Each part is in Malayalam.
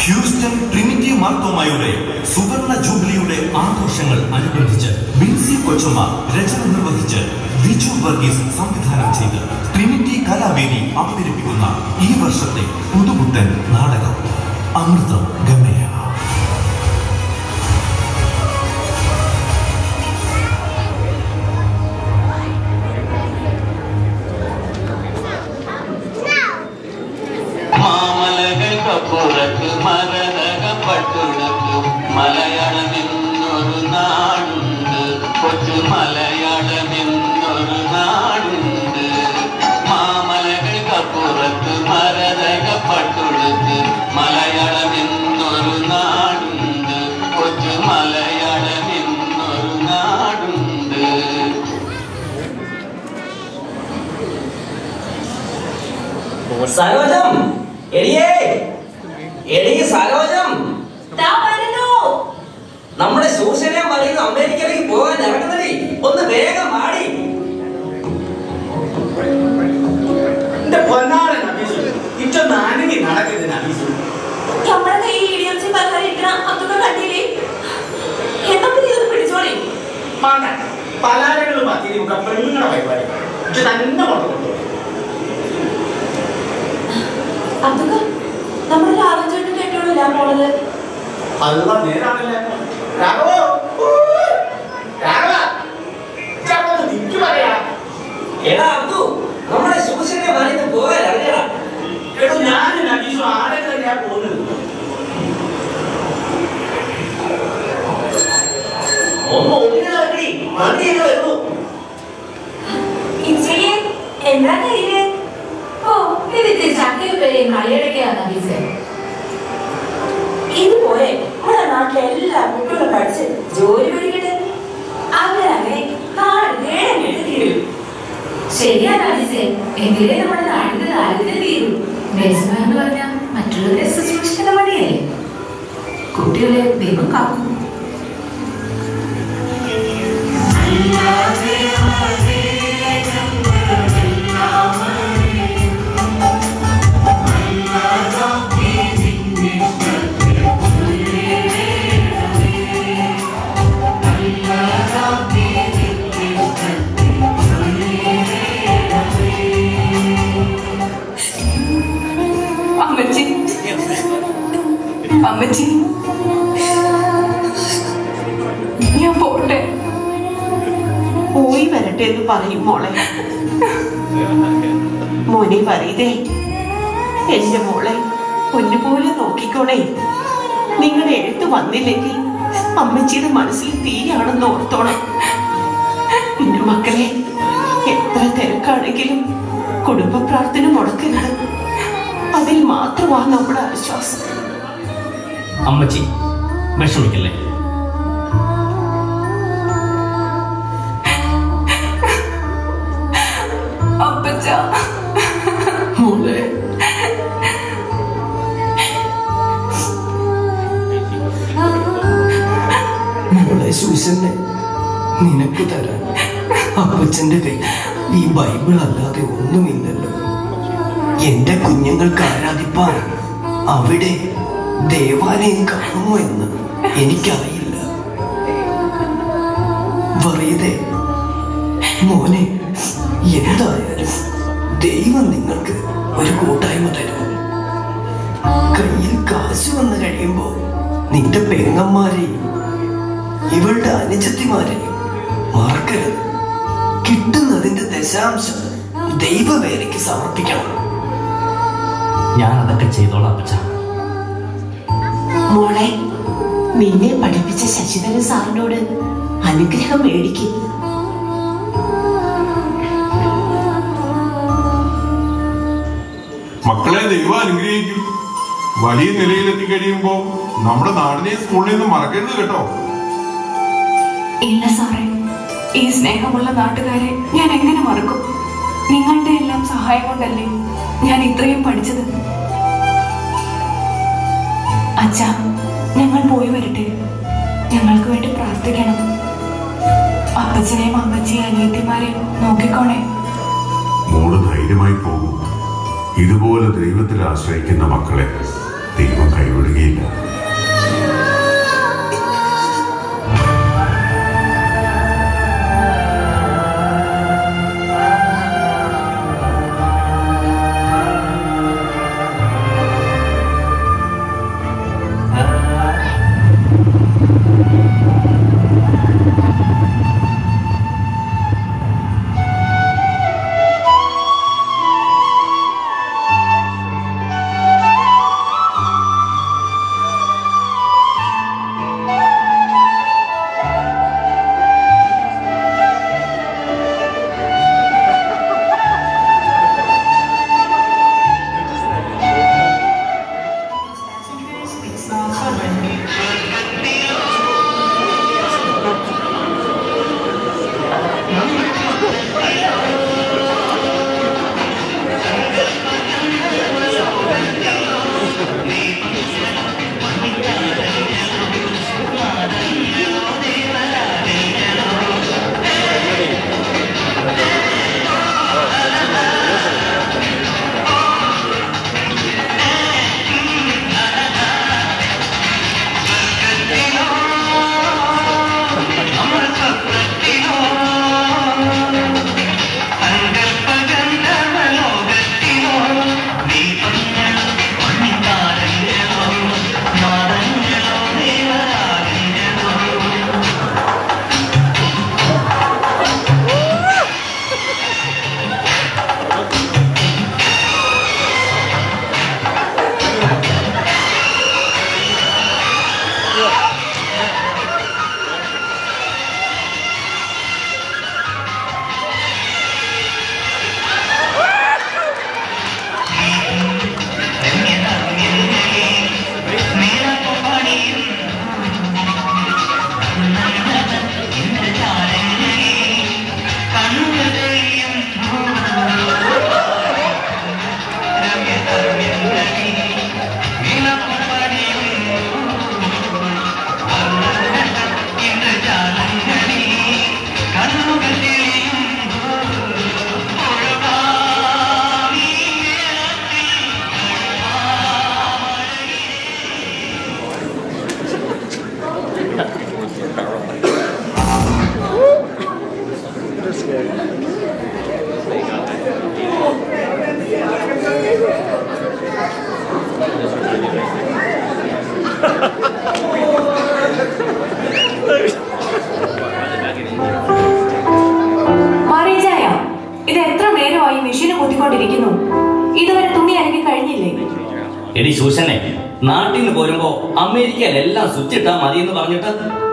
ഹ്യൂസ്റ്റൺ ട്രിനിറ്റി മാർത്തോമായുടെ സുവർണ ജൂബിലിയുടെ ആഘോഷങ്ങൾ അനുബന്ധിച്ച് ബിൻസി കൊച്ചമ്മ രചന നിർവഹിച്ച് വിജു വർഗീസ് സംവിധാനം ചെയ്ത് ട്രിനിറ്റി കലാവേദി അവതരിപ്പിക്കുന്ന ഈ വർഷത്തെ പുതുപുത്തൻ നാടകം അമൃതം ഗമയ. പുറത്ത് മരതകപ്പട്ടുണക്ക് മലയാളമെന്നൊരു നാടുണ്ട്, കൊച്ചു മലയാളമെന്നൊരു നാടുണ്ട്. മാമലകൾക്കപ്പുറത്ത് മരതകപ്പട്ടുണക്ക് മലയാളമെന്നൊരു നാടുണ്ട്, കൊച്ചു മലയാളമെന്നൊരു നാടുണ്ട്. സരോജം, സരോജം, നമ്മുടെ സൂസനെ പറയുന്ന അമേരിക്കയിലേക്ക് പോകാൻ ഇറങ്ങുന്നതേ, ഒന്ന് വേഗം മാടി. എന്റെ പൊന്നാടൻ അഭീഷു, ഇറ്റൊന്ന് അനങ്ങി നടക്കുന്നത് അഭീഷു. പലാരങ്ങൾ പത്തിരി മുക്ക പെണ്ണുങ്ങളുടെ പരിപാടി ഇറ്റ തന്നെ കൊണ്ടുകൊണ്ടു. നമ്മുടെ ആലോചന കേട്ടോളൂ ഞാൻ പോണത്. അല്ല നേരാണല്ലേ. എടാ അബ്ദു, നമ്മുടെ സൂസനെ പറയുന്ന പോകാനറിയടാ. എടോ ഞാനും അനീഷും ആരെ തന്നെയാ പോകുന്നത്. ഒന്ന് ഒന്നിനാക്കി വണ്ടിയൊക്കെ വരുന്നു. എന്താ കയ്യില്? ഓ, ഇതിന്റെ ചക്കയൊക്കെ കളിയടക്കാണ് അഭീസേ. ഇതുപോലെ നമ്മുടെ നാട്ടിലെ എല്ലാ കുട്ടികളും പഠിച്ച് ജോലി പിടിക്കട്ടെ. അങ്ങനെ നാട് നേരം തീരും. ശരിയാണ് അഭീസേ, എങ്കിലേ നമ്മുടെ നാടിന്റെ ദാരിദ്ര്യം തീരും. ദേശം എന്ന് പറഞ്ഞാൽ മറ്റുള്ളവരെ ശുശ്രൂഷിക്കുന്ന പണിയല്ലേ. കുട്ടികളെ ദൈവം കാക്കും. അമ്മച്ചി, ഞാൻ പോട്ടെ. പോയി വരട്ടെ എന്ന് പറയും മോളെ. മോനെ പറയതേ, എന്റെ മോളെ പൊന്നുപോലെ നോക്കിക്കോണേ. നിങ്ങളുടെ എഴുത്ത് വന്നില്ലെങ്കിൽ അമ്മച്ചിയുടെ മനസ്സിൽ തീയാണെന്ന് ഓർത്തോണം. പിന്നെ മക്കളെ, എത്ര തിരക്കാണെങ്കിലും കുടുംബ പ്രാർത്ഥന മുടക്കരുത്. അതിൽ മാത്രമാണ് നമ്മുടെ ആശ്വാസം. അമ്മച്ചി വിഷമിക്കല്ലേ. അപ്പച്ച, മോളെ, മോളെ സൂസന്നെ, നിനക്ക് തരാൻ അപ്പച്ചന്റെ കയ്യിൽ ഈ ബൈബിൾ അല്ലാതെ ഒന്നുമില്ലല്ലോ. എന്റെ കുഞ്ഞുങ്ങൾക്ക് ആരാധിപ്പാൻ അവിടെ ദേവാലയം കാണുമോ എന്ന് എനിക്കറിയില്ല. വെറുതെ മോനെ, എന്തായാലും ദൈവം നിങ്ങൾക്ക് ഒരു കൂട്ടായ്മ തരും. കയ്യിൽ കാശ് വന്നു കഴിയുമ്പോൾ നിന്റെ പെങ്ങന്മാരെയും ഇവളുടെ അനുജത്തിമാരെയും മറക്കരുത്. കിട്ടുന്നതിന്റെ ദശാംശം ദൈവവേലയ്ക്ക് സമർപ്പിക്കണം. ഞാൻ അതൊക്കെ ചെയ്തോളാം അപ്പച്ച. മോളെ, നിന്നെ പഠിപ്പിച്ച ശശിധരൻ സാറിനോട് അനുഗ്രഹം മേടിക്കും. മക്കളെ ദൈവം അനുഗ്രഹിക്കും. വലിയ നിലയിലെത്തി കഴിയുമ്പോ നമ്മുടെ നാടിനെയും സ്കൂളിനെയും മറക്കരുത് കേട്ടോ. ഇല്ല സാറേ, ഈ സ്നേഹമുള്ള നാട്ടുകാരെ ഞാൻ എങ്ങനെ മറക്കും? നിങ്ങളുടെ എല്ലാം സഹായം കൊണ്ടല്ലേ ഞാൻ ഇത്രയും പഠിച്ചത്. അച്ഛാ, ഞങ്ങൾ പോയി വരട്ടെ. ഞങ്ങൾക്ക് വേണ്ടി പ്രാർത്ഥിക്കണം. അപ്പച്ചനെയും അമ്മച്ചിയും അനിയത്തിമാരെയും നോക്കിക്കോണേ. മോള് ധൈര്യമായി പോകും. ഇതുപോലെ ദൈവത്തിൽ ആശ്രയിക്കുന്ന മക്കളെ ദൈവം കൈവിടുകയില്ല. ഇതുവരെ തുണി അലക്കി കഴിഞ്ഞില്ലേ? എടി ശൂഷനെ, നാട്ടിൽ നിന്ന് പോരുമ്പോ അമേരിക്കയിലെല്ലാം സ്വിച്ച് ഇട്ടാ മതി എന്ന് പറഞ്ഞിട്ട്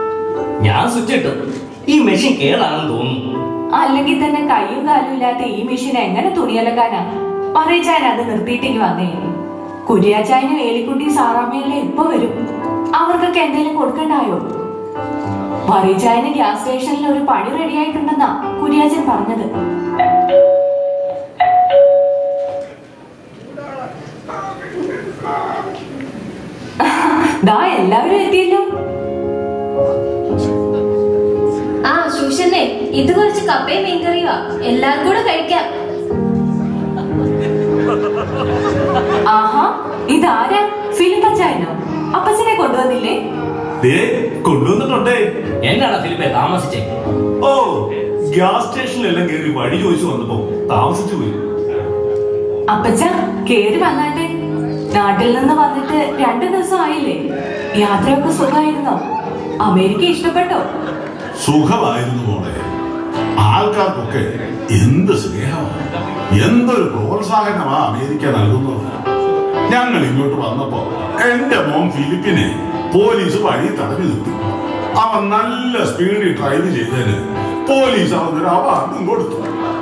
ഞാൻ സ്വിച്ച് ഇട്ടു. ഈ മെഷീൻ കേടാണെന്ന് തോന്നുന്നു. അല്ലെങ്കിൽ തന്നെ കയ്യും കാലും ഇല്ലാത്ത ഈ മെഷീൻ എങ്ങനെ തുണി അലക്കാനാ? പറയിച്ചാൻ അത് നിർത്തിയിട്ടേക്ക് വന്നേ. കുര്യാച്ചായനും ഏലിക്കുട്ടി സാറാമ്മയല്ലേ ഇപ്പൊ വരും. അവർക്കൊക്കെ എന്തെങ്കിലും കൊടുക്കണ്ടായോ? പറയിച്ചായന് ഗ്യാസ് സ്റ്റേഷനിൽ ഒരു പണി റെഡിയായിട്ടുണ്ടെന്നാ കുര്യാച്ചൻ പറഞ്ഞത്. ദാ എല്ലാവരും എത്തിയല്ലോ. ആ ശൂഷനെ, ഇത് കുറച്ച് കപ്പയും മീൻകറിയുവാ, എല്ലാവർക്കും കൂടെ കഴിക്കാം. ആഹാ, ഇതാരാ? ഫിലിപ്പച്ചായനോ? അപ്പച്ചനെ കൊണ്ടുവന്നില്ലേ? കൊണ്ടുവന്നിട്ടുണ്ടേ. എന്നാണ് ഫിലിപ്പെ താമസിച്ചേ? ഓ, ഗ്യാസ് സ്റ്റേഷനിലെല്ലാം കേറി വഴി ചോദിച്ചു വന്നപ്പോ താമസിച്ചു പോയി. അപ്പച്ച കേറി വന്നാട്ടെ. നാട്ടിൽ നിന്ന് വന്നിട്ട് 2 ദിവസം ആയില്ലേ? യാത്രയൊക്കെ സുഖമായിരുന്നോ? അമേരിക്ക ഇഷ്ടപ്പെട്ടോ? സുഖമായിരുന്നു മോളെ. ആൾക്കാർക്കൊക്കെ എന്ത് സ്നേഹമാണ്, എന്തൊരു പ്രോത്സാഹനമാ അമേരിക്ക നൽകുന്നത്. ഞങ്ങൾ ഇങ്ങോട്ട് വന്നപ്പോ എന്റെ മോൻ ഫിലിപ്പിനെ പോലീസ് വഴി തടഞ്ഞു നിർത്തി. അവൻ നല്ല സ്പീഡിൽ ഡ്രൈവ് ചെയ്തതിന് പോലീസ് അവനൊരു അവാർഡും കൊടുത്തു.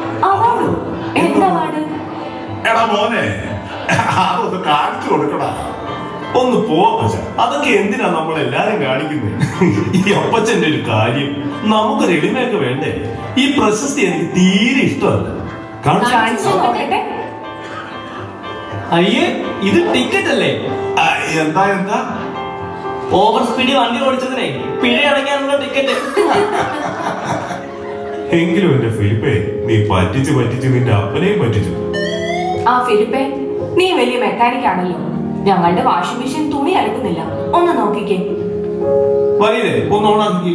എടാ മോനെ, അതൊന്ന് കാണിച്ചു കൊടുക്കടാ. ഒന്ന് പോവാ. അതൊക്കെ എന്തിനാ നമ്മളെല്ലാരും കാണിക്കുന്നത്? ഈ അപ്പച്ചന്റെ ഒരു കാര്യം നമുക്ക് റെഡിമേക്ക് വേണ്ടേ? ഈ പ്രശസ്തി എനിക്ക് തീരെ ഇഷ്ടമല്ല. അയ്യേ, ഇത് ടിക്കറ്റ് അല്ലേ? എന്താ എന്താ? ഓവർ സ്പീഡിൽ വണ്ടി ഓടിച്ചതിനെ പിഴ അടയ്ക്കാനുള്ള ടിക്കറ്റ്. എങ്കിലും എന്റെ ഫിലിപ്പേ, നീ പറ്റിച്ച് നിന്റെ അപ്പനെയും പറ്റിച്ചു. ആ ഫിലിപ്പേ, നീ വലിയ മെക്കാനിക് ആണല്ലോ. ഞങ്ങളുടെ വാഷിംഗ് മെഷീൻ തുണി അലക്കുന്നില്ല. ഒന്ന് നോക്കിക്കേ. ഒന്ന് ഓണാക്കി.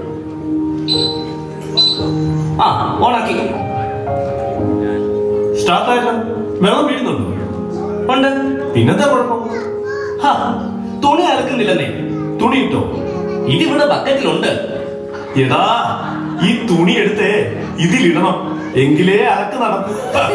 ഓണാക്കി. സ്റ്റാർട്ടായല്ലോ. വെള്ളം വീഴുന്നുണ്ടോ? ഉണ്ട്. പിന്നെന്താ കുഴപ്പം? തുണി അലക്കുന്നില്ലെന്നേ. തുണി ഇട്ടോ? ഇതിവിടെ ബക്കറ്റിലുണ്ട്. എടാ, ഈ തുണി എടുത്തേ ഇതിലിടണം, എങ്കിലേ അലക്ക് നടക്കും.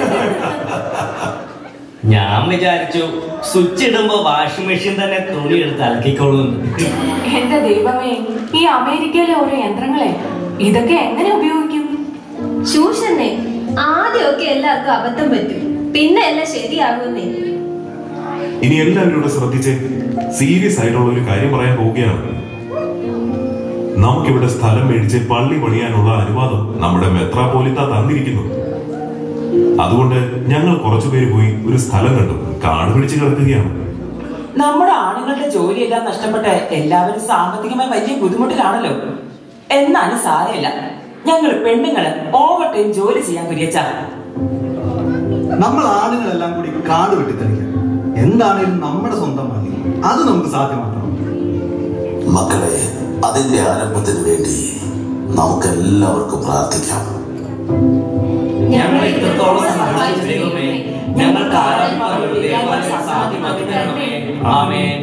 ഞാൻ വിചാരിച്ചു സ്വിച്ച് ഇടുമ്പോ വാഷിംഗ് മെഷീൻ തന്നെ തുണി എടുത്ത് അലക്കിക്കോളൂ. എന്റെ ദൈവമേ, ഈ അമേരിക്കയിലെ ഓരോ യന്ത്രങ്ങളെ ഇതൊക്കെ എങ്ങനെ ഉപയോഗിക്കും? ശൂഷന്നെ, ആദ്യമൊക്കെ എല്ലാവർക്കും അബദ്ധം പറ്റും, പിന്നെ എല്ലാം ശരിയാകുന്നേ. ഇനി എല്ലാവരും ഇവിടെ ശ്രദ്ധിച്ചേ. സീരിയസ് ആയിട്ടുള്ള ഒരു കാര്യം പറയാൻ പോവുകയാണ്. നമുക്കിവിടെ സ്ഥലം മേടിച്ച് പള്ളി പണിയാനുള്ള അനുവാദം നമ്മുടെ മെത്രാപ്പോലിത്ത തന്നിരിക്കുന്നു. അതുകൊണ്ട് ഞങ്ങൾ കുറച്ചുപേര് പോയി ഒരു സ്ഥലം കണ്ടു. കാട് പിടിച്ച് കിടക്കുകയാണ്. നമ്മുടെ ആണുങ്ങളുടെ ജോലിയെല്ലാം നഷ്ടപ്പെട്ട് എല്ലാവരും സാമ്പത്തികമായി വലിയ ബുദ്ധിമുട്ടിലാണല്ലോ. എന്നാലും സാരമില്ല, ഞങ്ങൾ പെണ്ണുങ്ങള് ഓവർ ടൈം ജോലി ചെയ്യാൻ കുരിയച്ച. നമ്മൾ ആണുങ്ങളെല്ലാം കൂടി കാട് വെട്ടിത്തെളിക്കാം. എന്താണേലും നമ്മുടെ സ്വന്തം പള്ളി, അത് നമുക്ക് സാധ്യമാക്കണം. മക്കളെ, അതിന്റെ ആരംഭത്തിന് വേണ്ടി നമുക്കെല്ലാവർക്കും പ്രാർത്ഥിക്കാം. ഞങ്ങളെ ഇത്രത്തോളം സഹായിച്ച ദൈവമേ, ഞങ്ങൾക്ക് ആരാധനയുടെ ദേവാലയം സാധ്യമാക്കി തരണമേ. ആമേൻ.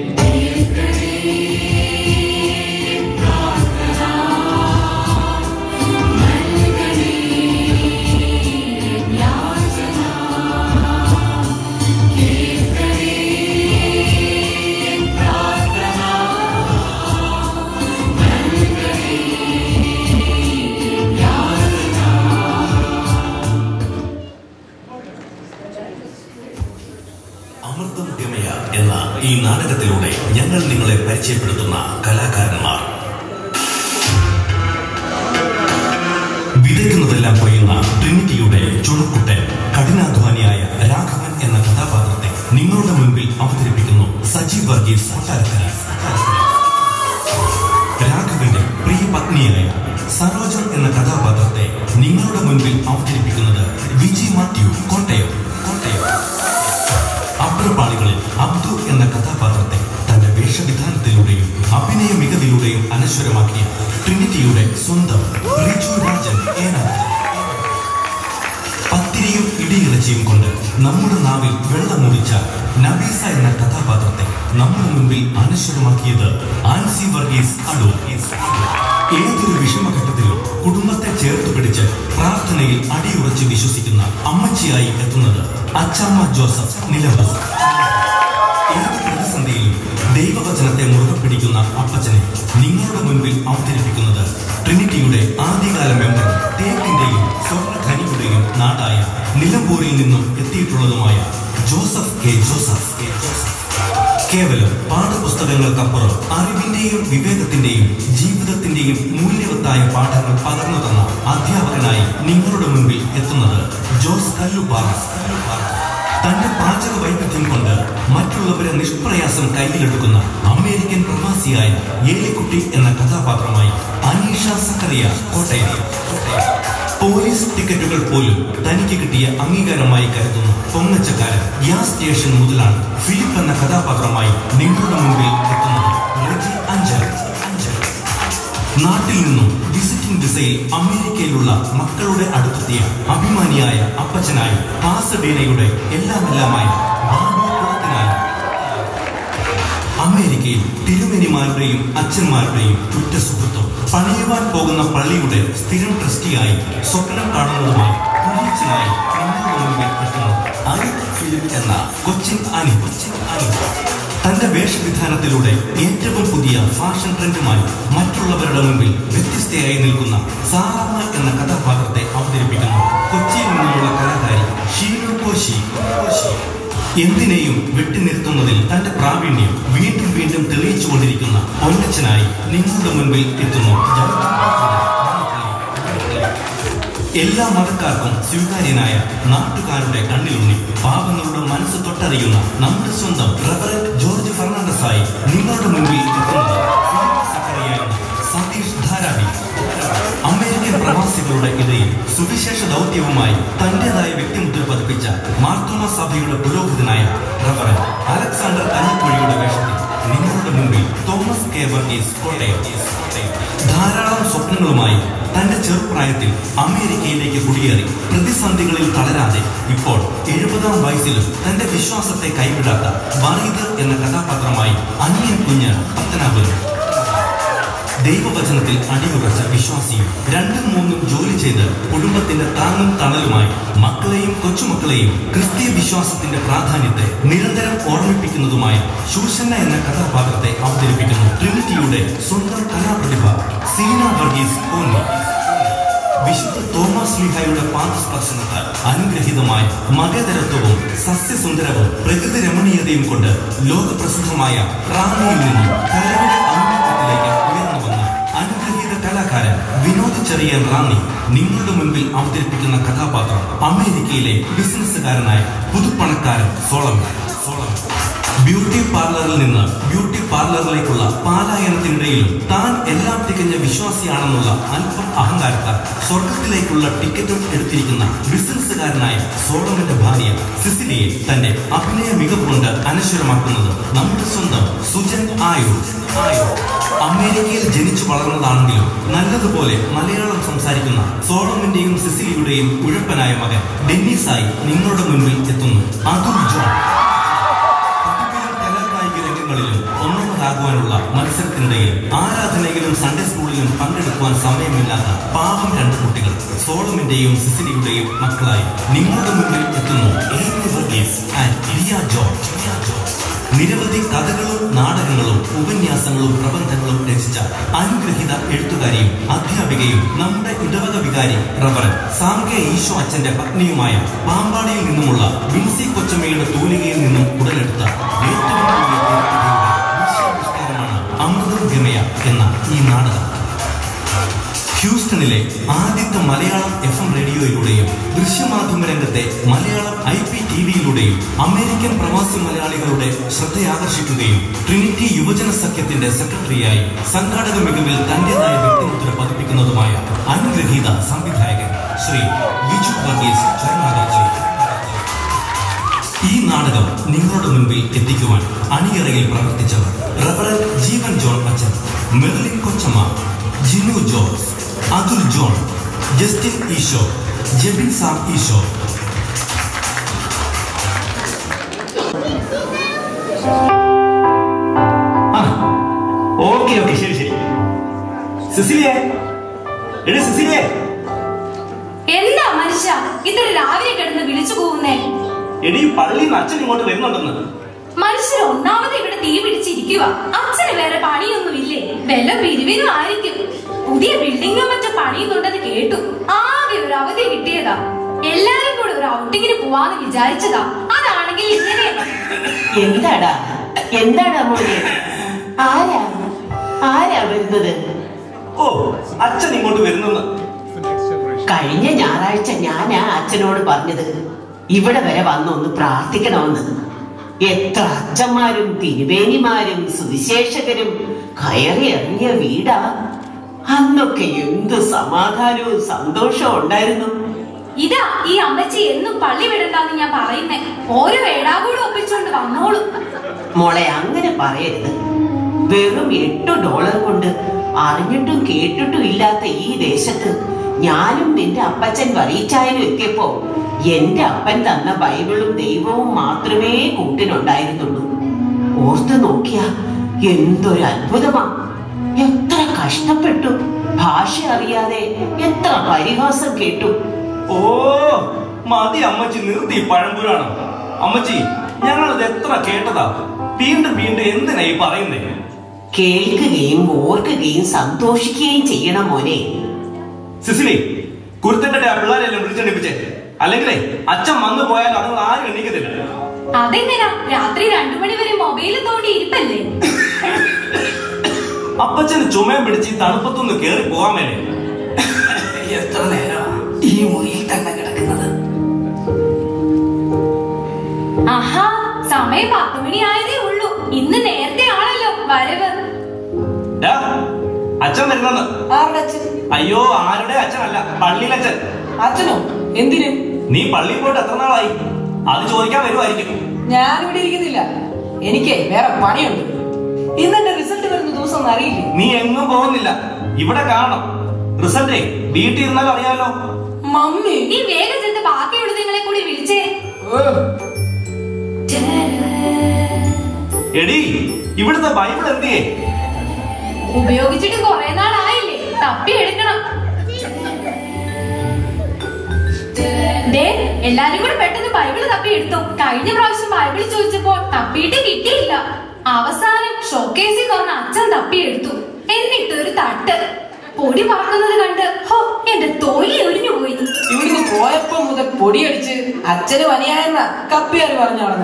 അമൃതം ഗമയ എന്ന ഈ നാടകത്തിലൂടെ ഞങ്ങൾ നിങ്ങളെ പരിചയപ്പെടുത്തുന്ന കലാകാരന്മാർ. വിതയ്ക്കുന്നതെല്ലാം കൊയ്യുന്ന ട്രിനിറ്റിയുടെ ചുണക്കുട്ടൻ കഠിനാധ്വാനിയായ രാഘവൻ എന്ന കഥാപാത്രത്തെ നിങ്ങളുടെ മുൻപിൽ അവതരിപ്പിക്കുന്നു സജീവ് വർഗീസ് കൊട്ടാരക്കര. രാഘവന്റെ പ്രിയ പത്നിയായ സരോജം എന്ന കഥാപാത്രത്തെ നിങ്ങളുടെ മുൻപിൽ അവതരിപ്പിക്കുന്നത് വിജി മാത്യു കോട്ടയം. അബ്രപാളികളിൽ അബ്ദു എന്ന കഥാപാത്രത്തെ തന്റെ വേഷവിധാനത്തിലൂടെയും അഭിനയ മികവിലൂടെയും അനശ്വരമാക്കിയ ട്രിനിറ്റിയുടെ സ്വന്തം റിജു രാജൻ ഏനാഥ്. പത്തിരിയും ഇടിയിറച്ചിയും കൊണ്ട് നമ്മുടെ നാവിൽ വെള്ളമൂടിച്ച നബീസ എന്ന കഥാപാത്രത്തെ നമ്മുടെ മുൻപിൽ അനശ്വരമാക്കിയത് ആൻസി വർഗീസ് അടൂർ. ഏതൊരു വിഷമഘട്ടത്തിലും കുടുംബത്തെ ചേർത്ത് പിടിച്ച് പ്രാർത്ഥനയിൽ അടിയുറച്ച് വിശ്വസിക്കുന്ന അമ്മച്ചിയായി എത്തുന്നത് അച്ചാമ്മ ജോസഫ് നിലമ്പൂർ. ഏത് പ്രതിസന്ധിയിലും ദൈവവചനത്തെ മുറുകെ പിടിക്കുന്ന അപ്പച്ചനെ നിങ്ങളുടെ മുൻപിൽ അവതരിപ്പിക്കുന്നത് ട്രിനിറ്റിയുടെ ആദ്യകാല മെമ്പറും തേക്കിന്റെയും സ്വർണ്ണഖനിയുടെയും നാടായ നിലമ്പൂരിൽ നിന്നും എത്തിയിട്ടുള്ളതുമായ ജോസഫ് കെ ജോസഫ്. കേവലം പാഠപുസ്തകങ്ങൾക്കപ്പുറം അറിവിന്റെയും വിവേകത്തിന്റെയും ജീവിതത്തിന്റെയും മൂല്യവത്തായ പാഠങ്ങൾ പകർന്നു തന്ന അധ്യാപകനായി നിങ്ങളുടെ മുൻപിൽ എത്തുന്നത് ജോസ് കല്ലുപാറ. തന്റെ പാചക വൈവിധ്യം കൊണ്ട് മറ്റുള്ളവരെ നിഷ്പ്രയാസം കയ്യിലെടുക്കുന്ന അമേരിക്കൻ പ്രവാസിയായ ഏലിക്കുട്ടി എന്ന കഥാപാത്രമായി അനീഷ സക്കറിയ കോട്ടയം. പോലീസ് ടിക്കറ്റുകൾ പോലും തനിക്ക് കിട്ടിയ അംഗീകാരമായി കരുതുന്ന പൊങ്ങച്ചക്കാരൻ ഗ്യാസ് സ്റ്റേഷൻ മുതലാണ് ഫിലിപ്പ് എന്ന കഥാപാത്രമായി നിങ്ങളുടെ മുൻപിൽ എത്തുന്നത് റെജി അഞ്ചൽ. നാട്ടിൽ നിന്നും വിസിറ്റിംഗ് വിസയിൽ അമേരിക്കയിലുള്ള മക്കളുടെ അടുത്തെത്തിയ അഭിമാനിയായ അപ്പച്ചനായി പാസഡീനയുടെ എല്ലാമെല്ലാമായ ബാബുക്കുളത്തിനായി അമേരിക്കയിൽ തിരുമേനിമാരുടെയും അച്ഛന്മാരുടെയും ഉറ്റ സുഹൃത്തും പണിയുവാൻ പോകുന്ന പള്ളിയുടെ സ്ഥിരം ട്രസ്റ്റിയായി സ്വപ്നം കാണുന്നതുമായി കുഞ്ഞച്ചനായി നിങ്ങളുടെ മുൻപിൽ എത്തുന്നത് അനിക് ഫിലിപ്പ് എന്ന കൊച്ചിൻ അനി. തന്റെ വേഷവിധാനത്തിലൂടെ ഏറ്റവും പുതിയ ഫാഷൻ ട്രെൻഡുമായി മറ്റുള്ളവരുടെ മുൻപിൽ വ്യത്യസ്തയായി നിൽക്കുന്ന സാറാമ്മ എന്ന കഥാപാത്രത്തെ അവതരിപ്പിക്കുന്നു കൊച്ചിയിൽ നിന്നുള്ള കലാകാരി ഷീനു കോശി. എന്തിനേയും വെട്ടിനിർത്തുന്നതിൽ തന്റെ പ്രാവീണ്യം വീണ്ടും വീണ്ടും തെളിയിച്ചുകൊണ്ടിരിക്കുന്ന പൊന്നച്ചനായി നിങ്ങളുടെ മുൻപിൽ എത്തുന്നു. എല്ലാ മതക്കാർക്കും സ്വീകാര്യനായ നാട്ടുകാരുടെ കണ്ണിലുണ്ണി പാവങ്ങളുടെ മനസ്സ് തൊട്ടറിയുന്ന നമ്മുടെ സ്വന്തം റവറന്റ് ജോർജ് ഫെർണാണ്ടസായി നിങ്ങളുടെ മുൻപിൽ എത്തുന്നത് സതീഷ് ധാരാവി. അമേരിക്കൻ പ്രവാസികളുടെ വിശ്വാസികളുടെ ഇടയിൽ സുവിശേഷ ദൗത്യവുമായി തന്റേതായ വ്യക്തിമുദ്ര പതിപ്പിച്ച മാർത്തോമ സഭയുടെ പുരോഹിതനായ റവറൻ അലക്സാണ്ടർ കഞ്ഞിക്കുഴിയുടെ വേഷത്തിൽ നിങ്ങളുടെ മുമ്പിൽ തോമസ് കെ വർഗീസ് കോട്ടയം. ധാരാളം സ്വപ്നങ്ങളുമായി തന്റെ ചെറുപ്രായത്തിൽ അമേരിക്കയിലേക്ക് കുടിയേറി പ്രതിസന്ധികളിൽ തളരാതെ ഇപ്പോൾ 70-ാം വയസ്സിലും തന്റെ വിശ്വാസത്തെ കൈവിടാത്ത വറീദ് എന്ന കഥാപാത്രമായി അനിയൻ കുഞ്ഞ് പത്തനാപുരം. ദൈവവചനത്തിൽ അടിയുറച്ച വിശ്വാസിയും 2-3 ജോലി ചെയ്ത് കുടുംബത്തിന്റെ താങ്ങും തണലുമായി മക്കളെയും കൊച്ചുമക്കളെയും ക്രിസ്തീയ വിശ്വാസത്തിന്റെ പ്രാധാന്യത്തെ നിരന്തരം ഓർമ്മിപ്പിക്കുന്നതുമായ ശൂഷന്ന എന്ന കഥാപാത്രത്തെ അവതരിപ്പിക്കുന്നു ട്രിനിറ്റിയുടെ സ്വന്തം കലാപ്രതിഭ സീന വർഗീസ് കോന്നി. വിശുദ്ധ തോമസ് ലീഹായുടെ പാദസ്പർശനത്താൽ അനുഗ്രഹീതമായ മകതരത്വവും സസ്യസുന്ദരവും പ്രകൃതി രമണീയതയും കൊണ്ട് ലോകപ്രസിദ്ധമായ റാന്നിയിൽ നിന്നും കലയുടെ ഔന്നത്യത്തിലേക്ക് ഉയർന്നു വന്ന അനുഗ്രഹീത കലാകാരൻ വിനോദ് ചെറിയൻ റാന്നി നിങ്ങളുടെ മുൻപിൽ അവതരിപ്പിക്കുന്ന കഥാപാത്രം അമേരിക്കയിലെ ബിസിനസ്സുകാരനായ പുതുപ്പണക്കാരൻ സോളമൻ. ബ്യൂട്ടി പാർലറിൽ നിന്ന് ബ്യൂട്ടി പാർലറിലേക്കുള്ള പാലായനത്തിനിടയിലും താൻ എല്ലാം തികഞ്ഞ വിശ്വാസിയാണെന്നുള്ള അല്പം അഹങ്കാരത്താൽ സ്വർഗത്തിലേക്കുള്ള ടിക്കറ്റും എടുത്തിരിക്കുന്ന ബിസിനസ്സുകാരനായ സോളമന്റെ ഭാര്യ സിസിലിയെ തന്റെ അഭിനയ മികവ് കൊണ്ട് അനശ്വരമാക്കുന്നത് നമ്മുടെ സ്വന്തം സുജൻ ആയോ. അമേരിക്കയിൽ ജനിച്ചു വളർന്നതാണെങ്കിലും നല്ലതുപോലെ മലയാളം സംസാരിക്കുന്ന സോളമന്റെയും സിസിലിയുടെയും ഉഴപ്പനായ മകൻ ഡെന്നീസായി നിങ്ങളുടെ മുൻപിൽ എത്തുന്നു അതുൽ ജോൺ. ഒന്നാമതാകുവാനുള്ള മത്സരത്തിനിടയിൽ ആരാധനയിലും സൺഡേ സ്കൂളിലും പങ്കെടുക്കുവാൻ സമയമില്ലാത്ത പാവം 2 കുട്ടികൾ സോളമന്റെയും സിസിലിയുടെയും മക്കളായി നിങ്ങളുടെ മുന്നിൽ എത്തുന്നു AMRUTHAM Varghese and Liya George. നിരവധി കഥകളും നാടകങ്ങളും ഉപന്യാസങ്ങളും പ്രബന്ധങ്ങളും രചിച്ച അനുഗ്രഹീത എഴുത്തുകാരിയും അധ്യാപികയും നമ്മുടെ ഇടവക വികാരി റവറൻ സാം കെ ഈശോ അച്ഛന്റെ പത്നിയുമായ പാമ്പാടിയിൽ നിന്നുമുള്ള ബിൻസി കൊച്ചമ്മയുടെ തൂലികയിൽ നിന്നും ഉടലെടുത്ത ഏറ്റവും അമൃതം ഗമയ എന്ന ഈ നാടകം ഹ്യൂസ്റ്റണിലെ ആദ്യത്തെ മലയാളം FM റേഡിയോയിലൂടെയും ദൃശ്യമാധ്യമ രംഗത്തെ മലയാളം IPTV-യിലൂടെയും അമേരിക്കൻ പ്രവാസി മലയാളികളുടെ ശ്രദ്ധയാകർഷിക്കുകയും ട്രിനിറ്റി യുവജന സഖ്യത്തിന്റെ സെക്രട്ടറിയായി സംഘാടക മികവിൽ തന്റേതായ വ്യക്തിമുദ്ര പതിപ്പിക്കുന്നതുമായ അനുഗ്രഹീത സംവിധായകൻ ശ്രീ വിജു വർഗീസ് ചരണാകർച്ചി. ഈ നാടകം നിങ്ങളുടെ മുൻപിൽ എത്തിക്കുവാൻ അണിയറയിൽ പ്രവർത്തിച്ചവർ റവറൻ ജീവൻ ജോൺ അച്ഛൻ, മെർലിൻ കൊച്ചമ്മ, Jinu George, Atul John, Justin Eesho, Jebin Sam Eesho. Okay ശരി. സിസിലിയെ, സിസിലിയെ, എന്താ മനുഷ്യ ഇത്ര രാവിലെ കിടന്ന് വിളിച്ചു പോകുന്നേ? എടീ പള്ളിയിൽ അച്ഛൻ ഇങ്ങോട്ട് വരുന്നുണ്ടെന്ന്. മനുഷ്യർ ഒന്നാമത് ഇവിടെ തീ പിടിച്ചിരിക്കുക. അച്ഛന് വേറെ പണിയൊന്നുമില്ലേ? വല്ല പിരിവിനും ആയിരിക്കും. പുതിയ ബിൽഡിംഗും മറ്റും പണിയുന്നുണ്ടെന്ന് കേട്ടു. ആകെ ഒരു അവധി കിട്ടിയതാ. എല്ലാരും കൂടെ ഒരു ഔട്ടിങ്ങിന് പോവാന്ന് വിചാരിച്ചതാ. അതാണെങ്കിൽ ഇങ്ങനെ. എന്താടാ മോനെ? ആരാ വരുന്നത്? ഓ, അച്ഛൻ ഇങ്ങോട്ട് വരുന്നെന്ന്. കഴിഞ്ഞ ഞായറാഴ്ച ഞാനാ അച്ഛനോട് പറഞ്ഞത് ഇവിടെ വരെ വന്നൊന്ന് പ്രാർത്ഥിക്കണമെന്ന്. എത്ര അച്ഛന്മാരും തിരുവേനിമാരും സുവിശേഷകരും കയറി ഇറങ്ങിയ വീടാ. അന്നൊക്കെ എന്ത് സമാധാനവും സന്തോഷവും ഉണ്ടായിരുന്നു. ഇതാ ഈ അമ്മച്ചി എന്നും പള്ളി വിടണ്ടെന്ന് ഞാൻ പറയുന്നേ. ഓരോ ഏടാകൂടെ ഒപ്പിച്ചോണ്ട് വന്നോളൂ. മോളെ അങ്ങനെ പറയരുത്. വെറും $8 കൊണ്ട് അറിഞ്ഞിട്ടും കേട്ടിട്ടും ഇല്ലാത്ത ഈ ദേശത്ത് ഞാനും നിന്റെ അപ്പച്ചൻ വറീച്ചായനും എത്തിയപ്പോ എന്റെ അപ്പൻ തന്ന ബൈബിളും ദൈവവും മാത്രമേ കൂട്ടിനുണ്ടായിരുന്നുള്ളൂ. ഓർത്ത് നോക്കിയാ എന്തൊരു അത്ഭുതമാ. എത്ര കഷ്ടപ്പെട്ടു. ഭാഷ അറിയാതെ എത്ര പരിഹാസം കേട്ടു. ഓ മതി അമ്മച്ചി, നിർത്തി പഴംപുരാണം. അമ്മച്ചി, ഞങ്ങളത് എത്ര കേട്ടതാ. വീണ്ടും എന്തിനായി പറയുന്നേ? കേൾക്കുകയും ഓർക്കുകയും സന്തോഷിക്കുകയും ചെയ്യണം മോനെ. സിസിലി, കുരുത്തന്റെ ആ പിള്ളേരെല്ലാം വിളിച്ചെണിപ്പിച്ചേ. അല്ലെങ്കിലേ അച്ഛൻ വന്നു പോയാൽ അതുങ്ങൾ ആരും എണീക്കത്തില്ല. അതെങ്ങനാ? രാത്രി 2 മണി വരെ മൊബൈല് തോണ്ടി ഇരിപ്പല്ലേ? അപ്പച്ചന് ചുമയും പിടിച്ച് ഈ തണുപ്പത്തൊന്ന് കേറി പോകാൻ വേണ്ടി. എത്ര നേരമാ ഈ മുറിയിൽ തന്നെ കിടക്കുന്നത്? ആഹാ, സമയം 10 മണി ആയതേ ഉള്ളൂ. ഇന്ന് നേരത്തെ ആണല്ലോ വരവ്. അച്ഛൻ വരുന്നെന്ന്. അയ്യോ, ആരുടെ അച്ഛനല്ല, പള്ളിയിലച്ഛൻ. അച്ഛനോ? എന്തിന്? നീ പള്ളിയിൽ പോയിട്ട് എത്ര നാളായി? അത് ചോദിക്കാൻ വരുമായിരിക്കും. ഞാനിവിടെ ഇരിക്കുന്നില്ല, എനിക്ക് വേറെ പണിയുണ്ട്. ഇന്നെന്റെ റിസൾട്ട് വരുന്ന ദിവസം അറിയില്ലേ? നീ എങ്ങും പോകുന്നില്ല, ഇവിടെ കാണണം. റിസൾട്ടേ വീട്ടിൽ ഇരുന്നാലും അറിയാമല്ലോ. മമ്മി, നീ വേഗം ചെന്ന് ബാക്കിയുള്ള നിങ്ങളെ കൂടി വിളിച്ചേ. എടി, ഇവിടുത്തെ ബൈബിൾ എന്തിയേ? ഉപയോഗിച്ചിട്ട് കുറെ നാളായില്ലേ, തപ്പി എടുക്കണം. എല്ലാരും കൂടി പെട്ടെന്ന് ബൈബിള് തപ്പി എടുത്തു. കഴിഞ്ഞ പ്രാവശ്യം ബൈബിള് ചോദിച്ചപ്പോ തപ്പിയിട്ട് കിട്ടിയില്ല. അവസാനം ഷോക്കേസിൽ തുറന്ന് അച്ഛൻ തപ്പിയെടുത്തു. എന്നിട്ട് ഒരു തട്ട് പൊടി പറക്കുന്നത് കണ്ട് എന്റെ തൊലി ഒരിഞ്ഞു പോയി. ഇവിടുന്ന് പോയപ്പോ മുതൽ പൊടിയടിച്ച് അച്ഛന് പനിയായെന്ന കപ്പിയാര് പറഞ്ഞു നടന്നു.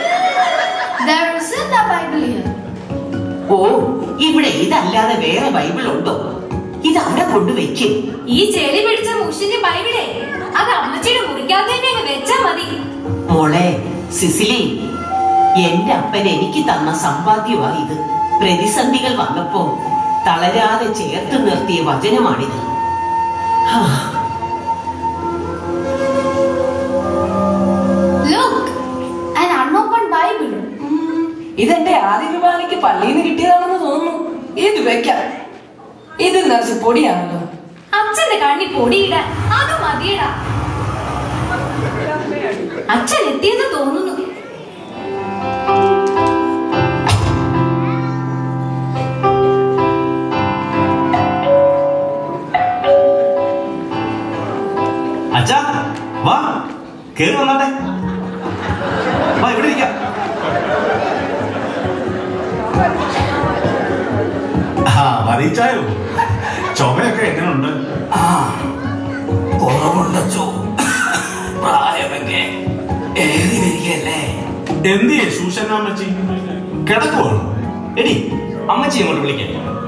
ഓ, ഇവിടെ ഇതല്ലാതെ വേറെ ബൈബിൾ ഉണ്ടോ? ഇത് അവിടെ കൊണ്ടുവയ്ക്കും. ഈ ചെളി പിടിച്ച മുഷിഞ്ഞ ബൈബിളെ അത് അമ്മച്ചിയുടെ മുറിക്കാതെ തന്നെ അങ്ങ് വെച്ചാ മതി. മോളെ സിസിലി, എന്റെ അപ്പൻ എനിക്ക് തന്ന സമ്പാദ്യമാ ഇത്. പ്രതിസന്ധികൾ വന്നപ്പോ തളരാതെ ചേർത്ത് നിർത്തിയ വചനമാണിത്. ഇതെന്റെ ആദ്യ കുർബാനയ്ക്ക് പള്ളിയിൽ നിന്ന് കിട്ടിയതാണെന്ന് തോന്നുന്നു. ഇത് വെക്കാം. ഇത് നിറച്ച് പൊടിയാണല്ലോ. അച്ഛന്റെ കണ്ണി പൊടിയിടാൻ അത് മതിയടാ. അച്ഛൻ എത്തിയെന്ന് തോന്നുന്നു. അച്ഛാ, വാ, കേറി വന്നാട്ടെ. വാ, ഇവിടെ ഇരിക്കാം. അറിയിച്ചായോ? ചുമയൊക്കെ എങ്ങനെയുണ്ട്? കുറവുണ്ടോ? പ്രായമൊക്കെ ഏറി വരികയല്ലേ? എന്തിയെ സൂസന്നമ്മച്ചി കിടക്കുവാണ്? എടി, അമ്മച്ചി ഇങ്ങോട്ട് വിളിക്കേ.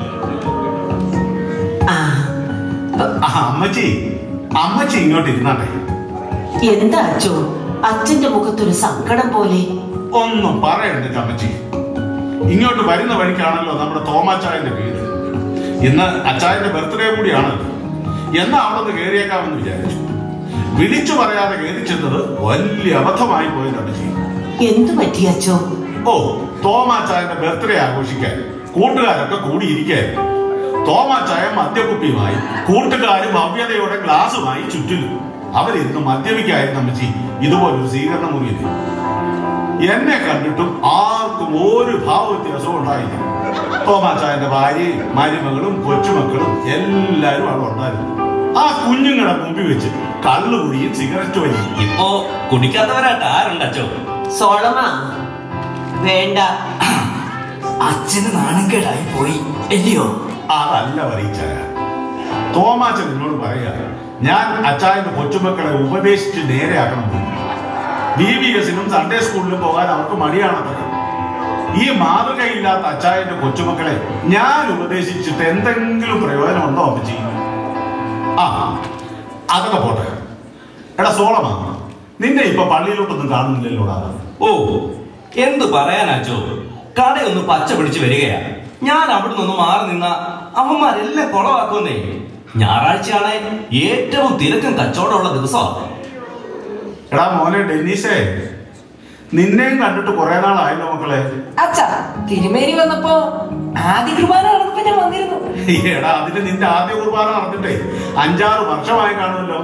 അമ്മച്ചി, അമ്മച്ചി ഇങ്ങോട്ട് ഇരുന്നാട്ടെ. എന്താ അച്ഛോ, അച്ഛന്റെ മുഖത്തൊരു സങ്കടം പോലെ? ഒന്നും പറയണ്ട അമ്മച്ചി. ഇങ്ങോട്ട് വരുന്ന വഴിക്കാണല്ലോ നമ്മുടെ തോമാച്ചായന്റെ വീട്. ഇന്ന് അച്ചായന്റെ ബർത്ത്ഡേ കൂടിയാണല്ലോ. എന്നാ അവിടെ നിന്ന് കയറിയേക്കാമെന്ന് വിചാരിച്ചു. വിളിച്ചു പറയാതെ കയറി ചെന്നത് വലിയ അബദ്ധമായി പോയത് അമ്മച്ചി. എന്തു പറ്റി അച്ഛോ? ഓ, തോമാച്ചായന്റെ ബർത്ത്ഡേ ആഘോഷിക്കാൻ കൂട്ടുകാരൊക്കെ കൂടിയിരിക്കായിരുന്നു. തോമാച്ചായ മദ്യക്കുപ്പിയുമായി കൂട്ടുകാരും ഭവ്യതയോടെ ഗ്ലാസുമായി ചുറ്റിലും. അവരിന്ന് മദ്യപിക്കായിരുന്നു അമ്മച്ചി ഇതുപോലൊരു സ്വീകരണ മുറിയിൽ. എന്നെ കണ്ടിട്ടും ആർക്കും ഒരു ഭാവ വ്യത്യാസവും ഉണ്ടായില്ല. തോമാച്ചായന്റെ ഭാര്യയും മരുമകളും കൊച്ചുമക്കളും എല്ലാരും അവിടെ ഉണ്ടായിരുന്നു. ആ കുഞ്ഞുങ്ങളെ മുമ്പിൽ വെച്ച് കള്ളുകുടിയും സിഗരറ്റ് വലിയും. ഇപ്പോ കുടിക്കാത്തവരായിട്ട് ആരുണ്ട് അച്ഛോ? സോളമാ, വേണ്ട. അച്ഛന് നാണക്കേടായി പോയി അല്ലയോ? അതല്ല പറയിച്ചായ. തോമാച്ചൻ എന്നോട് പറയാ, ഞാൻ അച്ചായന്റെ കൊച്ചുമക്കളെ ഉപദേശിച്ച് നേരെയാക്കണം. BBSനും സൺഡേ സ്കൂളിലും പോകാൻ അവർക്ക് മടിയാണത്ര. ഈ മാതൃകയില്ലാത്ത അച്ചായന്റെ കൊച്ചുമക്കളെ ഞാൻ ഉപദേശിച്ചിട്ട് എന്തെങ്കിലും പ്രയോജനം ഉണ്ടോ അമ്മച്ചി? അതൊക്കെ പോട്ടെ. എടാ സോളമാ, നിന്നെ ഇപ്പൊ പള്ളിയിലോട്ടൊന്നും കാണുന്നില്ലല്ലോടാ. ഓ, എന്തു പറയാനാച്ചോ, കടയൊന്ന് പച്ച പിടിച്ച് വരികയാ. ഞാൻ അവിടെ നിന്ന് മാറി നിന്ന അവന്മാരെല്ലാം കുളവാക്കുന്നേ. ഞായറാഴ്ചയാണ് ഏറ്റവും തിരക്കും കച്ചവടമുള്ള ദിവസമാണ്. എടാ മോനെ ഡെന്നീസേ, നിന്നെയും കണ്ടിട്ട് കുറെ നാളായല്ലോ മക്കളെ. അച്ഛാ, തിരുമേനി വന്നപ്പോ ആദ്യ കുർബാന നടന്നപ്പോ ഞാൻ വന്നിരുന്നു. എടാ, അതിന് നിന്റെ ആദ്യ കുർബാന നടന്നിട്ടേ 5-6 വർഷമായി കാണുമല്ലോ.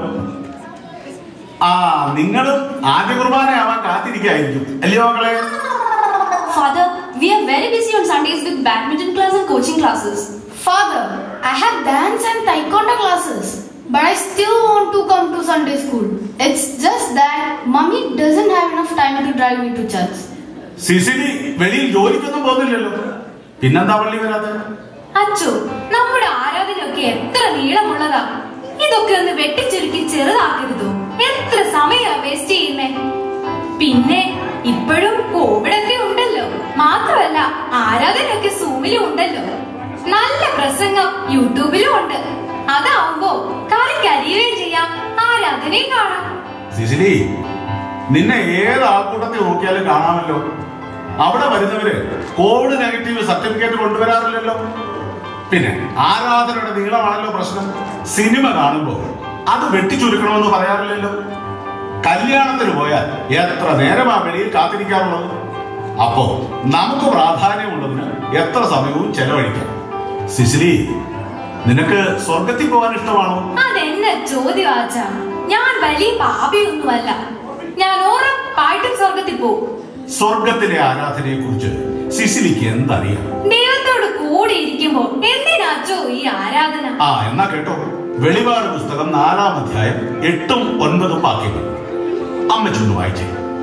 നിങ്ങളും ആദ്യ കുർബാനയാവാൻ കാത്തിരിക്കായിരിക്കും അല്ലയോ മക്കളെ? Father, we are very busy on Sundays with badminton class and coaching classes. Father, I have dance and taekwondo classes, but I still want to come to Sunday school. It's just that Mummy doesn't have enough time to drive me to church. Cicily വെളിയിൽ ജോലിക്കൊന്നും പോകുന്നില്ലല്ലോ, പിന്നെന്താ പള്ളി വരാതെ? അച്ചോ, നമ്മുടെ ആരാധനയൊക്കെ എത്ര നീളമുള്ളതാ. ഇതൊക്കെ ഒന്ന് വെട്ടിച്ചുരുക്കി ചെറുതാക്കരുതോ? എത്ര സമയാ വേസ്റ്റ് ചെയ്യുന്നേ. പിന്നെ ഇപ്പോഴും കോവിഡൊക്കെ ഉണ്ടല്ലോ. മാത്രമല്ല ആരാധനയൊക്കെ സൂമിലും ഉണ്ടല്ലോ. നല്ല പ്രസംഗം യൂട്യൂബിലും ഉണ്ട്. അതാവുമ്പോ കരിയുകയും ചെയ്യാം, ആരാധനയും കാണാം. സിസിലി, നിന്നെ ഏത് ആൾക്കൂട്ടത്തിൽ നോക്കിയാലും കാണാമല്ലോ. അവിടെ വരുന്നവര് കോവിഡ് നെഗറ്റീവ് സർട്ടിഫിക്കറ്റ് കൊണ്ടുവരാറില്ലല്ലോ. പിന്നെ ആരാധനയുടെ നീളമാണല്ലോ പ്രശ്നം. സിനിമ കാണുമ്പോ അത് വെട്ടിച്ചുരുക്കണമെന്ന് പറയാറില്ലല്ലോ. കല്യാണത്തിന് പോയാൽ എത്ര നേരമാ വെളിയിൽ കാത്തിരിക്കാറുള്ളത്. അപ്പോ നമുക്ക് പ്രാധാന്യമുള്ളതിന് എത്ര സമയവും ചെലവഴിക്കാം. സിസിലി, നിനക്ക് സ്വർഗത്തിൽ പോകാൻ ഇഷ്ടമാണോ? അതെന്നെ ചോദ്യം ആച്ചാ. ഞാൻ വലിയ പാപിയൊന്നുമല്ല. ഞാൻ ഉറപ്പായിട്ടും സ്വർഗത്തിൽ പോകും. സ്വർഗത്തിലെ ആരാധനയെ കുറിച്ച് സിസിലിക്ക് എന്തറിയാം? ദൈവത്തോട് കൂടെ ഇരിക്കുമ്പോ എന്തിനാച്ചോ ഈ ആരാധന? എന്നാ കേട്ടോ, വെളിപാട് പുസ്തകം 4-ാം അധ്യായം 8-ഉം 9-ഉം വാക്യങ്ങൾ അമ്മച്ചൊന്ന് വായിച്ചേ.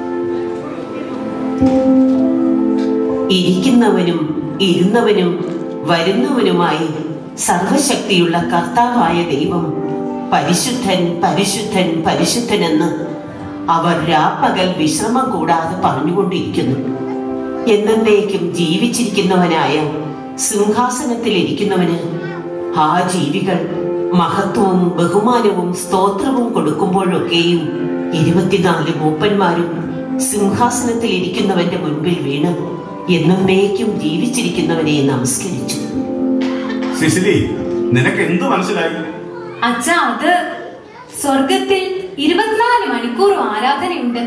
ഇരിക്കുന്നവനും ഇരുന്നവനും വരുന്നവനുമായി സർവശക്തിയുള്ള കർത്താവായ ദൈവം പരിശുദ്ധൻ പരിശുദ്ധൻ പരിശുദ്ധനെന്ന് അവർ രാപ്പകൽ വിശ്രമം കൂടാതെ പറഞ്ഞുകൊണ്ടിരിക്കുന്നു. എന്നേക്കും ജീവിച്ചിരിക്കുന്നവനായ സിംഹാസനത്തിലിരിക്കുന്നവന് ആ ജീവികൾ മഹത്വവും ബഹുമാനവും സ്തോത്രവും കൊടുക്കുമ്പോഴൊക്കെയും 24 മൂപ്പന്മാരും സിംഹാസനത്തിൽ ഇരിക്കുന്നവന്റെ മുൻപിൽ വീണ് എന്നേക്കും ജീവിച്ചിരിക്കുന്നവനെ നമസ്കരിച്ചു. സിസിലി, നിനക്ക് എന്ത് മനസ്സിലായി? അച്ഛാ, അത് സ്വർഗത്തിൽ 24 മണിക്കൂറും ആരാധനയുണ്ട്.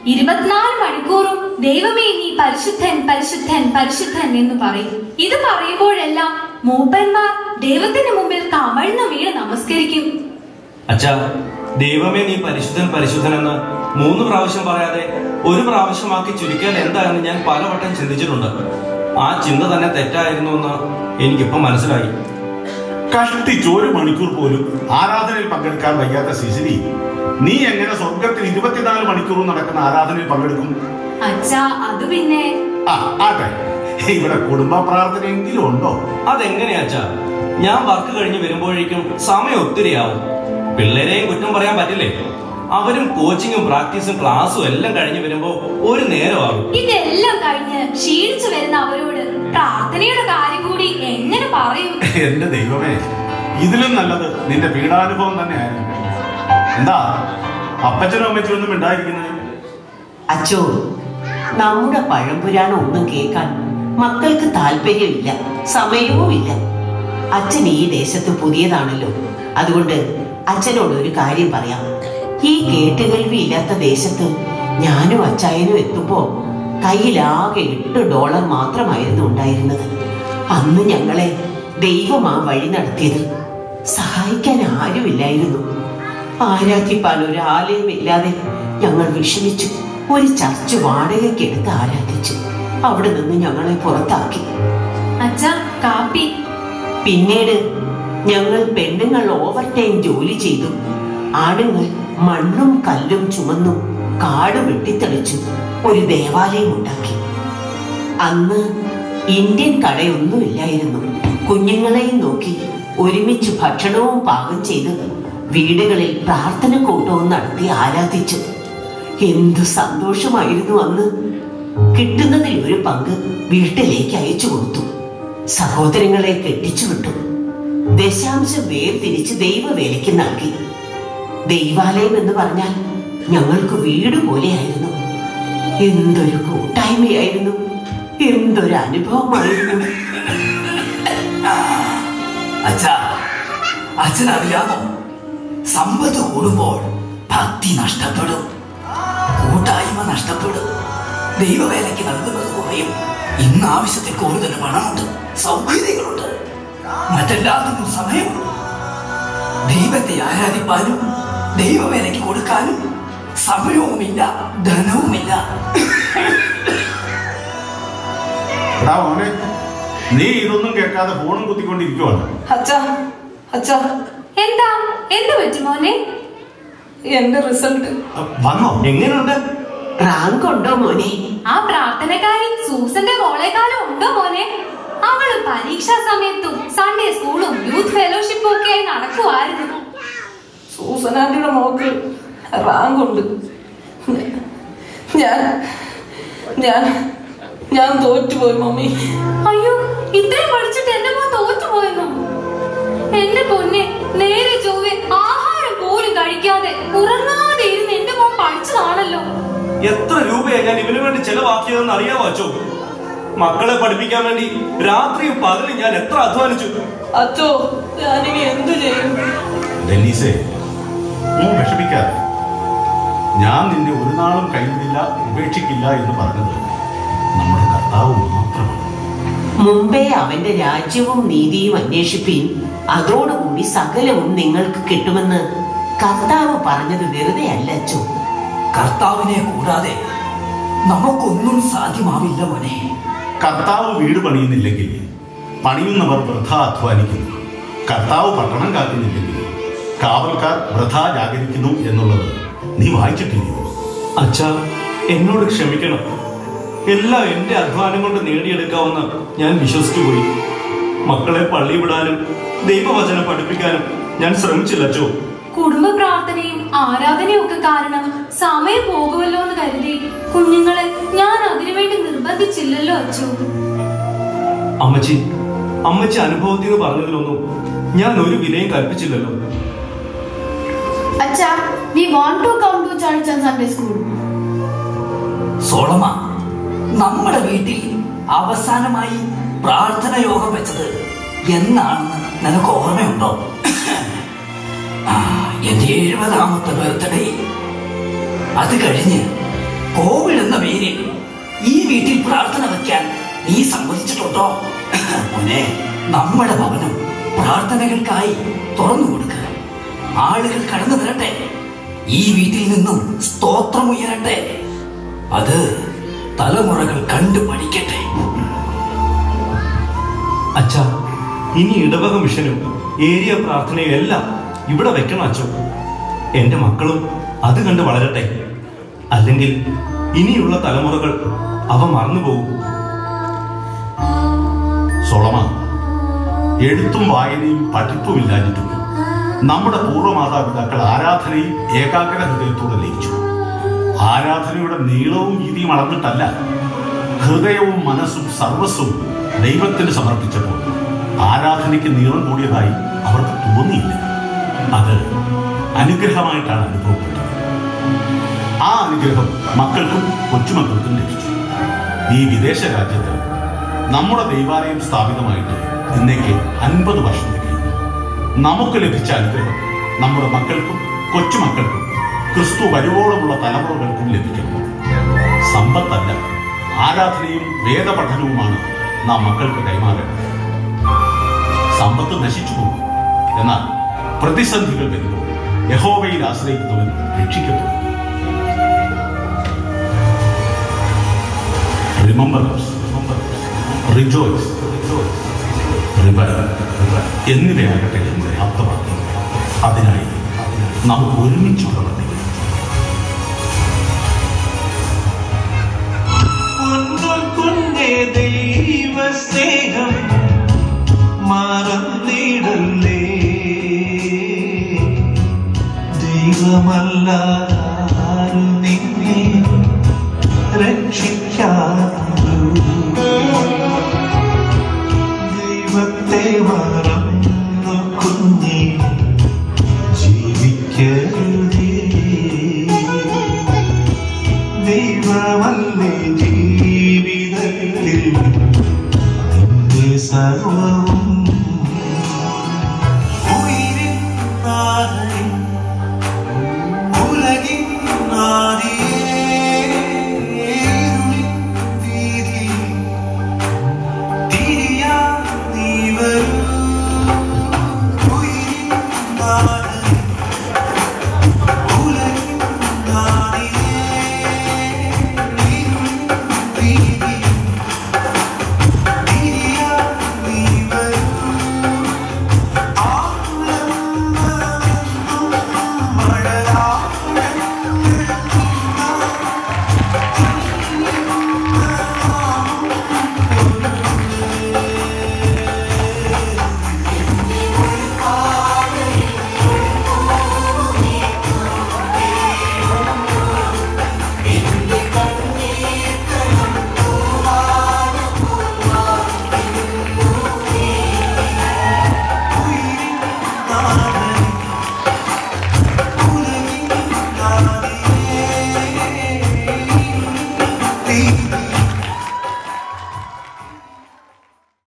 24 മണിക്കൂറും ദൈവമേ നീ പരിശുദ്ധൻ പരിശുദ്ധൻ പരിശുദ്ധൻ എന്ന് പറയും. ഇത് പറയുമ്പോഴെല്ലാം മൂപ്പന്മാർ ദൈവത്തിന് മുമ്പിൽ കമഴ്ന്നു വീണ് നമസ്കരിക്കും. അച്ഛാ, ദൈവമേ നീ പരിശുദ്ധൻ പരിശുദ്ധൻ എന്ന് 3 പ്രാവശ്യം പറയാതെ 1 പ്രാവശ്യമാക്കി ചുരുക്കിയാൽ എന്താണെന്ന് ഞാൻ പലവട്ടം ചിന്തിച്ചിട്ടുണ്ട്. ആ ചിന്ത തന്നെ തെറ്റായിരുന്നു എന്ന് എനിക്കിപ്പം മനസ്സിലായി. കഷ്ടിച്ച് 1 മണിക്കൂർ പോലും ആരാധനയിൽ പങ്കെടുക്കാൻ വയ്യാത്ത സിസിലി, നീ എങ്ങനെ സ്വർഗത്തിൽ 24 മണിക്കൂറും നടക്കുന്ന ആരാധനയിൽ പങ്കെടുക്കും? അച്ഛാ, അത് പിന്നെ ആട്ടെ, ഇവിടെ കുടുംബ പ്രാർത്ഥനയെങ്കിലും ഉണ്ടോ? അതെങ്ങനെയാച്ചാ? ഞാൻ വർക്ക് കഴിഞ്ഞ് വരുമ്പോഴേക്കും സമയം ഒത്തിരിയാവും. പിള്ളേരെയും കുറ്റം പറയാൻ പറ്റില്ലേ? അവരും കോച്ചിങ്ങും പ്രാക്ടീസും ക്ലാസ്സും എല്ലാം കഴിഞ്ഞ് വരുമ്പോ 1 നേരമാകും. ഇതെല്ലാം കഴിഞ്ഞ് ക്ഷീണിച്ചു വരുന്ന അവരോട് പ്രാർത്ഥനയുടെ കാര്യം കൂടി എങ്ങനെ പറയും? എന്റെ ദൈവമേ, ഇതിലും നല്ലത് നിന്റെ പീഡാനുഭവം തന്നെയായിരുന്നു. എന്താ അപ്പച്ചനും അമ്മച്ചനും ഒന്നും ഉണ്ടായിരിക്കുന്നത്? അച്ചോ, നമ്മുടെ പഴംപുരാണം ഒന്നും കേൾക്കാൻ മക്കൾക്ക് താല്പര്യമില്ല, സമയവുമില്ല. അച്ഛൻ ഈ ദേശത്ത് പുതിയതാണല്ലോ. അതുകൊണ്ട് അച്ഛനോട് ഒരു കാര്യം പറയാം. ഈ കേട്ടുകേൾവിയില്ലാത്ത ദേശത്ത് ഞാനും അച്ചായനും എത്തുമ്പോ കയ്യിലാകെ $8 മാത്രമായിരുന്നു ഉണ്ടായിരുന്നത്. അന്ന് ഞങ്ങളെ ദൈവം ആ വഴി നടത്തിയത്. സഹായിക്കാൻ ആരുമില്ലായിരുന്നു. ആരാധിപ്പാൻ ഒരു ആലയമില്ലാതെ ഞങ്ങൾ വിഷമിച്ചു. ഒരു ചർച്ച് വാടകയ്ക്കെടുത്ത് ആരാധിച്ചു. അവിടെ നിന്ന് ഞങ്ങളെ പുറത്താക്കി. കാപ്പി. പിന്നീട് ഞങ്ങൾ പെണ്ണുങ്ങൾ ഓവർ ടൈം ജോലി ചെയ്തു. ആണുങ്ങൾ മണ്ണും കല്ലും ചുമന്നും കാട് വെട്ടിത്തെളിച്ചു ഒരു ദേവാലയം ഉണ്ടാക്കി. അന്ന് ഇന്ത്യൻ കടയൊന്നുമില്ലായിരുന്നു. കുഞ്ഞുങ്ങളെയും നോക്കി ഒരുമിച്ച് ഭക്ഷണവും പാകം ചെയ്ത് വീടുകളിൽ പ്രാർത്ഥന കൂട്ടവും നടത്തി ആരാധിച്ചു. എന്തു സന്തോഷമായിരുന്നു അന്ന്. കിട്ടുന്നതിൽ ഒരു പങ്ക് വീട്ടിലേക്ക് അയച്ചു കൊടുത്തു. സഹോദരങ്ങളെ കെട്ടിച്ചു വിട്ടു. ദശാംശം വേർതിരിച്ച് ദൈവവേലയ്ക്ക് നൽകി. ദൈവാലയം എന്ന് പറഞ്ഞാൽ ഞങ്ങൾക്ക് വീട് പോലെയായിരുന്നു. എന്തൊരു കൂട്ടായ്മയായിരുന്നു, എന്തൊരു അനുഭവമായിരുന്നു. അച്ഛനറിയാമോ, സമ്പത്ത് കൂടുമ്പോൾ ഭക്തി നഷ്ടപ്പെടും, കൂട്ടായ്മ നഷ്ടപ്പെടും, ദൈവവേലയ്ക്ക് നൽകുന്നത് കുറയും. ഇന്ന് ആവശ്യത്തിൽ കൂടുതൽ പണമുണ്ട്, സൗകര്യങ്ങളുണ്ട്, മറ്റെല്ലാത്തിനും സമയമുണ്ട്. ദൈവത്തെ ആരാധിപ്പാനും ദൈവവേലയ്ക്ക് കൊടുക്കാനും സമയവുമില്ല, ധനവുമില്ല. നീ ഇതൊന്നും കേൾക്കാതെ ഫോണും കുത്തിക്കൊണ്ടിരിക്കുവാണ്. എന്താ എന്ത് പറ്റി മോനെ? എന്റെ റിസൾട്ട് വന്നോ? എങ്ങനെയുണ്ട്? റാങ്ക് ഉണ്ടോ മോനെ? ആ പ്രാർത്ഥനക്കാരി സൂസന്റെ മോളെക്കാളും ഉണ്ടോ മോനെ? അവള് പരീക്ഷാ സമയത്തും സൺഡേ സ്കൂളും യൂത്ത് ഫെലോഷിപ്പും ഒക്കെ ആയി നടക്കുവായിരുന്നു. സൂസനാന്റിയുടെ മോക്ക് റാങ്ക് ഉണ്ട്. ഞാൻ തോറ്റുപോയി മമ്മി. അയ്യോ, ഇത്രയും പഠിച്ചിട്ട് എന്റെ മോൻ തോറ്റുപോയെന്നോ? എന്റെ പൊന്നെ, നേരെ ചൊവ്വെ ആഹാരം പോലും കഴിക്കാതെ ഉറങ്ങാതെ ഇരുന്ന് എന്റെ മോൻ പഠിച്ചതാണല്ലോ. എത്ര രൂപയാ ഞാൻ ഇവന് വേണ്ടി ചെലവാക്കിയതെന്ന് അറിയാമോ അച്ചോ? മക്കളെ പഠിപ്പിക്കാൻ വേണ്ടി രാത്രിയും പകലും ഞാൻ എത്ര അധ്വാനിച്ചു. അച്ചോ, ഞാനിനി എന്തു ചെയ്യും? ഡെന്നീസേ, നീ വിഷമിക്കാതെ. ഞാൻ നിന്നെ ഒരു നാളും കൈവിടില്ല, ഉപേക്ഷിക്കില്ല എന്ന് പറഞ്ഞത് നമ്മുടെ കർത്താവ് മാത്രമാണ്. മുമ്പേ അവന്റെ രാജ്യവും നീതിയും അന്വേഷിപ്പീൻ, അതോടുകൂടി സകലവും നിങ്ങൾക്ക് കിട്ടുമെന്ന് കർത്താവ് പറഞ്ഞത് വെറുതെ അല്ല അച്ചോ. കർത്താവിനെ കൂടാതെ നമുക്കൊന്നും സാധ്യമാവില്ല മോനെ. കർത്താവ് വീട് പണിയുന്നില്ലെങ്കിൽ പണിയുന്നവർ വൃഥ അധ്വാനിക്കുന്നു. കർത്താവ് പട്ടണം കാക്കുന്നില്ലെങ്കിൽ കാവൽക്കാർ വൃഥ ജാഗരിക്കുന്നു എന്നുള്ളത് നീ വായിച്ചിട്ടില്ലയോ? അച്ഛാ, എന്നോട് ക്ഷമിക്കണം. എല്ലാം എന്റെ അധ്വാനം കൊണ്ട് നേടിയെടുക്കാവുന്ന ഞാൻ വിശ്വസിച്ചു പോയി. മക്കളെ പള്ളി വിടാനും ദൈവവചനം പഠിപ്പിക്കാനും ഞാൻ ശ്രമിച്ചില്ല അച്ചോ. കുടുംബ പ്രാർത്ഥനയും ആരാധനയും ഒക്കെ കാരണം സമയം പോകുമല്ലോ എന്ന് കരുതി കുഞ്ഞുങ്ങളെ ഞാൻ അതിനുവേണ്ടി നിർബന്ധിച്ചില്ലല്ലോ അച്ചു. അമ്മച്ചി അനുഭവത്തിൽ നിന്ന് പറഞ്ഞതിലൊന്നും ഞാൻ ഒരു വിലയും കൽപ്പിച്ചില്ലല്ലോ. അച്ഛാ, we want to come to church and Sunday school. സോളമ, നമ്മുടെ വീട്ടിൽ അവസാനമായി പ്രാർത്ഥന യോഗം വെച്ചത് എന്നാണെന്ന് നിനക്ക് ഓർമ്മയുണ്ടോ? എന്റെ 70ാമത്തെ ബർത്ത്ഡേ. അത് കഴിഞ്ഞ് കോവിഡ് എന്ന പേരിൽ ഈ വീട്ടിൽ പ്രാർത്ഥന വയ്ക്കാൻ നീ സമ്മതിച്ചിട്ടുണ്ടോ? മോനെ, നമ്മുടെ ഭവനം പ്രാർത്ഥനകൾക്കായി തുറന്നു കൊടുക്കുക. ആളുകൾ കടന്നു വരട്ടെ, ഈ വീട്ടിൽ നിന്നും സ്തോത്രം ഉയരട്ടെ, അത് തലമുറകൾ കണ്ടു പഠിക്കട്ടെ. അച്ഛാ, ഇനി ഇടവക മിഷനും ഏരിയ പ്രാർത്ഥനയും എല്ലാം ഇവിടെ വെക്കണം അച്ഛോ. എന്റെ മക്കളും അത് കണ്ട് വളരട്ടെ. അല്ലെങ്കിൽ ഇനിയുള്ള തലമുറകൾ അവ മറന്നുപോകും. സോളമ, എഴുത്തും വായനയും പഠിപ്പുമില്ലാഞ്ഞിട്ടും നമ്മുടെ പൂർവ്വമാതാപിതാക്കൾ ആരാധനയിൽ ഏകാഗ്ര ഹൃദയത്തോടെ ലയിച്ചു. ആരാധനയുടെ നീളവും വീതിയും അളന്നിട്ടല്ല, ഹൃദയവും മനസ്സും സർവസ്വവും ദൈവത്തിന് സമർപ്പിച്ചപ്പോൾ ആരാധനയ്ക്ക് നീളം കൂടിയതായി അവർക്ക് തോന്നിയില്ല. അത് അനുഗ്രഹമായിട്ടാണ് അനുഭവപ്പെട്ടത്. ആ അനുഗ്രഹം മക്കൾക്കും കൊച്ചുമക്കൾക്കും ലഭിച്ചു. ഈ വിദേശ രാജ്യത്ത് നമ്മുടെ ദൈവാലയം സ്ഥാപിതമായിട്ട് ഇന്നേക്ക് 50 വർഷം തികയും. നമുക്ക് ലഭിച്ച അനുഗ്രഹം നമ്മുടെ മക്കൾക്കും കൊച്ചുമക്കൾക്കും ക്രിസ്തു വരുവോളമുള്ള തലമുറകൾക്കും ലഭിക്കണം. സമ്പത്തല്ല, ആരാധനയും വേദപഠനവുമാണ് നാം മക്കൾക്ക് കൈമാറേണ്ടത്. സമ്പത്ത് നശിച്ചു പോകും, എന്നാൽ പ്രതിസന്ധികൾ വരുമ്പോൾ യഹോവയിൽ ആശ്രയിക്കുന്നവൻ രക്ഷിക്കപ്പെടും. Remember us, rejoice, revive എന്നിവയാകട്ടെ നമ്മുടെ ആപ്തവാക്യം. അതിനായി നമുക്ക് ഒരുമിച്ച് പ്രവർത്തിക്കാം. ദൈവ സ്നേഹം മറന്നിടല്ലേ, ദൈവമല്ലാരും നിന്നെ രക്ഷിക്കാറുള്ളൂ. ദൈവത്തെ മറ